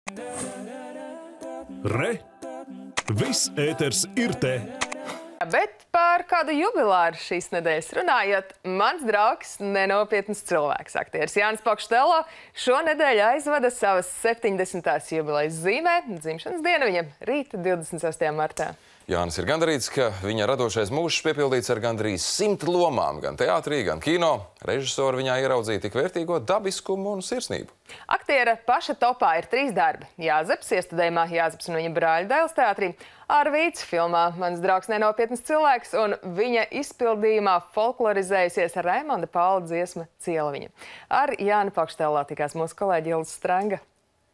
Re! Viss ēters ir te! Bet par kādu jubilāru šīs nedēļas runājot, mans draugs, nenopietns cilvēks, aktieris Jānis Pokštelo šonedēļ aizvada savas 70. jubilejas zīmē. Dzimšanas diena viņam rīt 26. martā. Jānis ir gandarīts, ka viņa radošais mūžs piepildīts ar gandrīz 100 lomām, gan teātrī, gan kino. Režisori viņā ieraudzīja tik vērtīgo dabiskumu un sirsnību. Aktiera paša topā ir 3 darbi. Jāzeps, iestudējumā Jāzeps un viņa brāļa dēls teātrī, Arvīts filmā Mans draugs nenopietns cilvēks un viņa izpildījumā folklorizējusies Raimonda Paula dziesma Cielaviņa. Ar Jāni Pokštelo tikās mūsu kolēģi Ilza Stranga.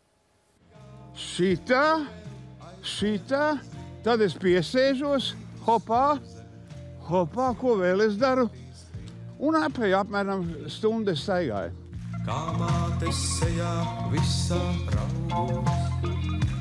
Šitā. Tad es piesēžos, hopā, ko vēl es daru, un apmēram stundu es staigāju. Kā mātes sejā visā raugos,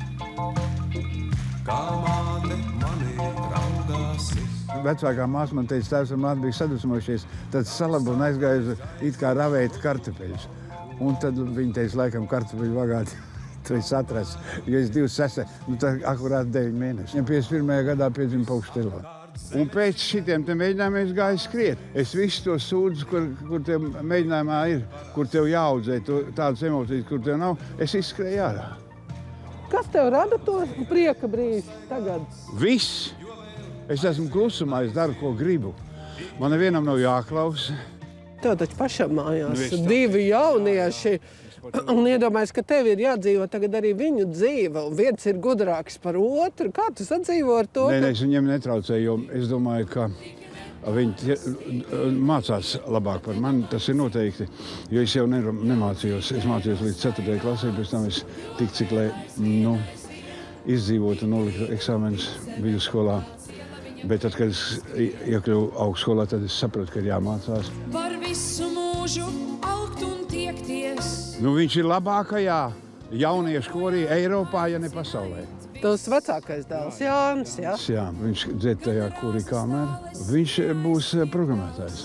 kā māte manī raugās. Vecākā māsa man teica, tēvs un māte bija sadusmojušies, tad salabu un aizgāju it kā ravēt kartupeļus. Un tad viņi teica, laikam kartupeļu vagāti. To es atrastu, jo es 26, tad akurāt 9 mēneši. 51. gadā piedzima Pokštelo. Un pēc šitiem te mēģinājumiem es gāju skriet. Es visu to sūdzu, kur tev mēģinājumā ir, kur tev jāaudzē tādas emocijas, kur tev nav, es izskrēju ārā. Kas tev rada to prieka brīži tagad? Viss. Es esmu klusumā, es daru, ko gribu. Man nevienam nav jāklausa. Tev taču pašam mājās 2 jaunieši. Un iedomājies, ka tev ir jādzīvo tagad arī viņu dzīve, un viens ir gudrāks par otru. Kā tu sadzīvo ar to? Nē, es viņiem netraucēju, jo es domāju, ka viņi mācās labāk par mani. Tas ir noteikti, jo es jau nemācījos. Es mācījos līdz 4. klasē, pēc tam es tik cik, lai izdzīvotu un noliktu eksāmenus vidusskolā. Bet tad, kad es iekļuvu augstskolā, tad es sapratu, ka ir jāmācās. Var visu mūžu augt un tiekties. Viņš ir labākajā jauniešu korī Eiropā, ja ne pasaulē. Tavs vecākais dēls Jānis, jā? Jā, viņš dzied tajā korī kamēr. Viņš būs programmētājs.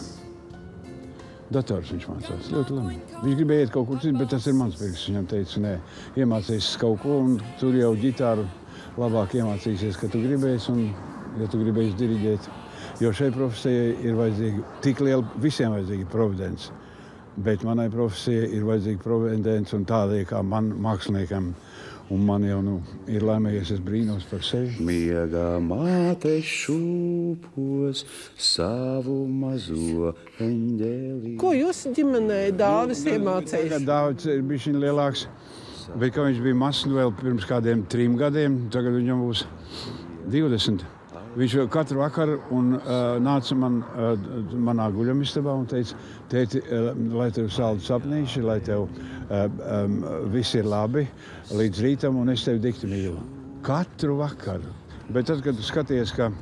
Dators viņš mācās, ļoti labi. Viņš gribēja iet kaut kur citu, bet tas ir mans prieks. Viņam teica, nē, iemācīsies kaut ko, un tur jau ģitāru labāk iemācīsies, ka tu gribēsi, un ja tu gribēsi diriģēt. Jo šai profesijai ir vajadzīga tik liela, visiem vajadzīga providence. Bet manai profesijai ir vajadzīga providence un tādai kā man māksliniekam. Un man jau ir laimējies, es brīnos par sevi. Miegā māte šūpos savu mazo eņģeli. Ko jūs ģimenē Dāvis iemācījis? Dāvis ir bišķiņ lielāks, bet kad viņš bija mazs vēl pirms kādiem 3 gadiem, tagad viņam būs 20. Viņš katru vakaru nāca manā guļamistabā un teica, tēti, lai tev saldi sapnīši, lai tev viss ir labi līdz rītam, un es tevi dikti mīlu. Katru vakaru. Bet tad, kad tu skaties, ka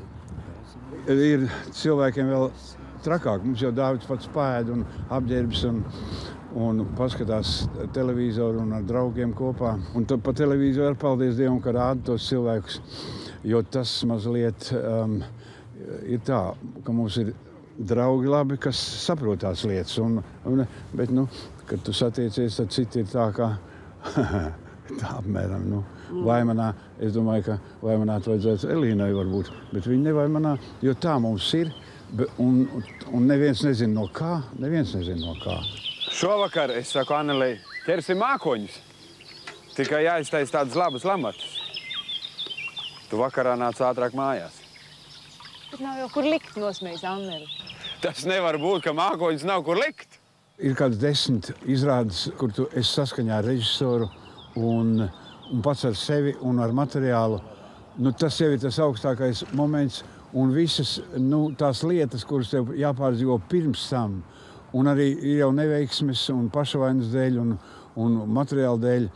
ir cilvēkiem vēl trakāk, mums jau Dāvids pats paēd un apģērbs un paskatās televizoru un ar draugiem kopā. Un tad pa televizoru paldies Dievam, ka rāda tos cilvēkus. Jo tas mazliet ir tā, ka mums ir draugi labi, kas saprot tās lietas. Bet, kad tu satiecies, tad citi ir tā kā tā apmēram. Vaimanā, es domāju, ka vaimanāt vajadzētu Elīnai varbūt, bet viņi nevaimanā, jo tā mums ir. Un neviens nezina no kā. Šovakar es saku Annelei, ķersim mākoņus. Tikai jāiztais tādas labas lamatas. Tu vakarā nāc ātrāk mājās. Bet nav jau kur likt, nosmējis Anneli. Tas nevar būt, ka mākoņus nav kur likt. Ir kāds 10 izrādes, kur tu esi saskaņā ar režisoru un pats ar sevi un ar materiālu. Tas jau ir tas augstākais moments un visas tās lietas, kuras tev jāpārdzīvo pirms tam. Un arī ir jau neveiksmes un pašavainas dēļ un materiāla dēļ.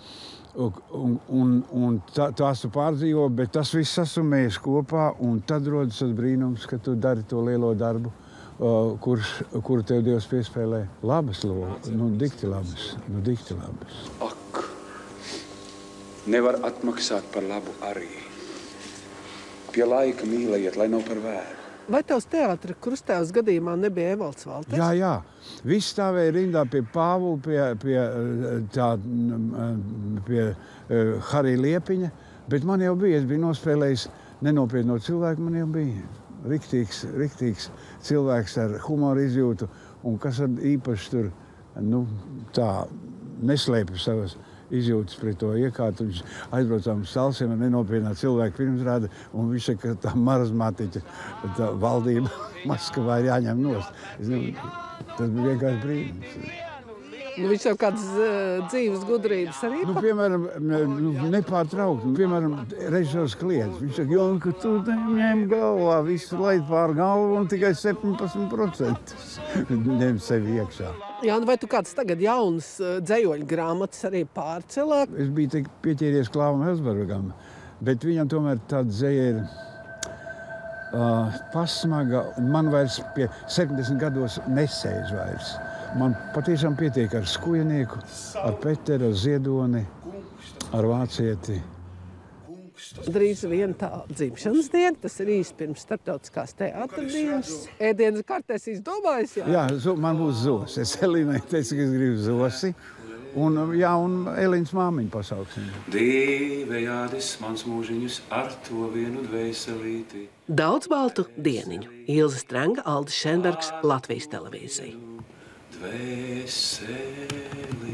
Un tās tu pārdzīvo, bet tas viss sasumējas kopā, un tad rodas tas brīnums, ka tu dari to lielo darbu, kuru tev Dievs piespēlē. Labas logas, dikti labas. Ak, nevar atmaksāt par labu arī. Pie laika mīlējiet, lai nav par vēlu. Vai tavs teātra krustēvs gadījumā nebija Evalds Valters? Jā. Viss stāvēja rindā pie Pāvula, pie Harija Liepiņa, bet man jau bija, es biju nospēlējis nenopietno cilvēku, man jau bija riktīgs cilvēks ar humoru izjūtu, un kas īpaši tur, neslēpa savas izjūtas pret to iekārtu. Viņš aizbraucām uz Salsiem ar nenopietnā cilvēku pirmsrādi, un viņš saka, ka tā marazmātiķa valdība Maskavā ir jāņem nost. Tas bija vienkārši brīnums. Viņš jau kādas dzīves gudrības arī piemēram, nepārtraukt. Piemēram, režisors kliedz. Viņš saka, Jonka, tu ņem galvā visu laid pār galvu un tikai 17% ņem sevi iekšā. Jāni, vai tu kāds tagad jaunas dzejoļu grāmatas arī pārcelā? Es biju tik pieķēries Klāvam Helsbergam, bet viņam tomēr tāda dzeja ir pasmaga. Man vairs pie 70 gados nesēž vairs. Man patiešām pietiek ar Skujenieku, ar Peteru, ar Ziedoni, ar Vācieti. Drīz vien tā dzimšanas diena, tas ir īsti pirms starptautiskās teātra dienas. Ēdienas kartēs izdomājas, jā? Jā, man būs zos. Es Elīnai teicu, ka es gribu zosi. Un Elīnas māmiņu pasauksim. Divējādis mans mūžiņus ar to vienu dvēselīti. Daudz baltu dieniņu. Ilze Strenga, Aldis Šenbergs, Latvijas televīzija. Dvēseli.